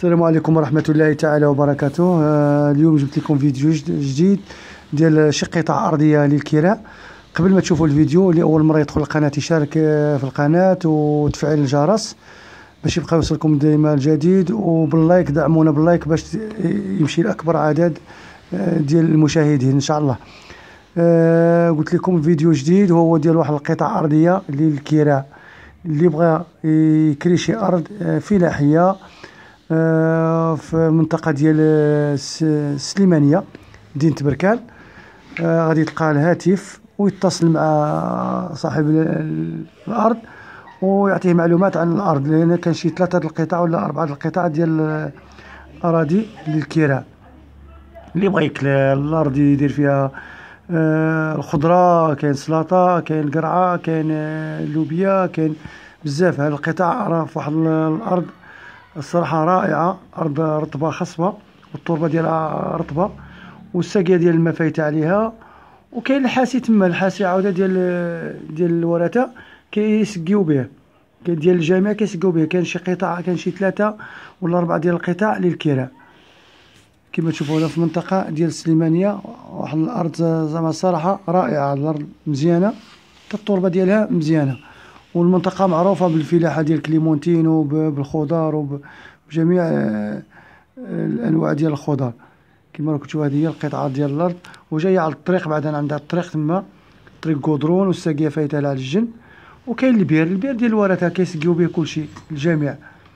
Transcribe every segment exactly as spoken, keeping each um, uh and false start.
السلام عليكم ورحمة الله تعالى وبركاته. آه اليوم جبت لكم فيديو جديد ديال شي قطع أرضية للكراء. قبل ما تشوفوا الفيديو، اللي أول مرة يدخل القناة يشارك في القناة وتفعيل الجرس باش يبقى يوصلكم دائما الجديد، وباللايك دعمونا باللايك باش يمشي لأكبر عدد ديال المشاهدين إن شاء الله. آه قلت لكم فيديو جديد وهو ديال واحد القطع أرضية للكراء. اللي بغى يكري شي أرض فلاحية في المنطقة ديال السليمانية مدينة بركان، غادي يلقى الهاتف ويتصل مع صاحب الأرض ويعطيه معلومات عن الأرض، لأن كان شي ثلاثة القطع ولا أربعة القطع ديال الأراضي للكراء. اللي بغى يكري الأرض يدير فيها الخضرة، كاين سلطة، كاين القرعة، كاين اللوبيا، كاين بزاف. هاد القطع راه في واحد الأرض الصراحة رائعة، أرض رطبة خصبة والتربة ديالها رطبة والساقية ديال الماء فايتة عليها، وكاين الحاسي تما، الحاسي عاودة ديال ديال الورثة كيسقيو به، كاين ديال الجامع كيسقيو به. كاين شي قطع، كاين شي ثلاثة ولا أربعة ديال القطع للكراء كما تشوفوا هنا في المنطقة ديال السليمانية. واحد الأرض زعما الصراحة رائعة، الأرض مزيانة، التربة ديالها مزيانة، والمنطقة معروفة بالفلاحة ديال كليمونتين وبالخضار وبجميع الأنواع ديال الخضار. كما راكم تشوفوا هذه هي القطعة ديال الأرض، وجاية على الطريق، بعدا عندها الطريق تما طريق كودرون والساقية فايتة لها على الجن، وكاين البير، البير ديال الورثة كيسقيو به كلشي الجميع.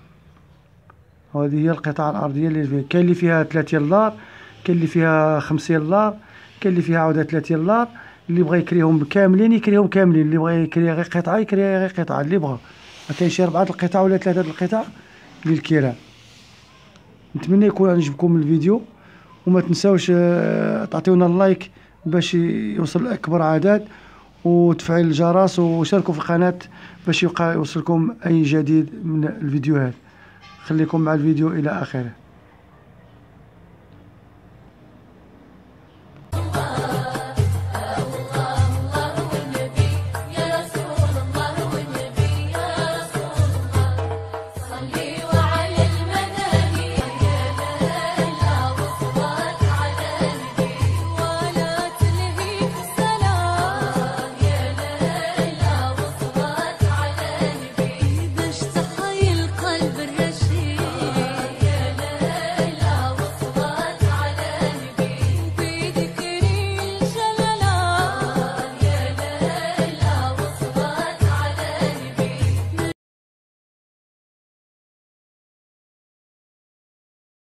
وهذه هي القطعة الأرضية اللي فيها، كاين اللي فيها ثلاثة يلار، كاين اللي فيها خمسة يلار، كاين اللي فيها عاودة ثلاثة يلار. اللي بغى يكريهم كاملين يكريهم كاملين، اللي بغى يكري غير قطعة يكري غير قطعة اللي بغى. ما كاين شي أربعة القطع ولا ثلاثة القطع للكراء. نتمنى يكون عجبكم الفيديو، وما تنساوش تعطيونا اللايك باش يوصل لأكبر عدد، وتفعيل الجرس، وشاركوا في القناة باش يبقى يوصلكم أي جديد من الفيديوهات. خليكم مع الفيديو إلى آخره.